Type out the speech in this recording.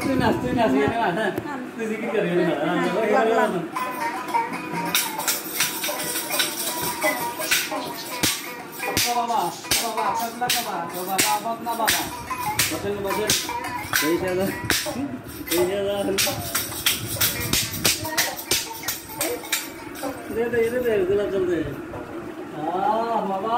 tu nas ini mana? Tu sikit kali ini mana? Coba. Coba, coba, betul. दे गुलाब जल दे बाबा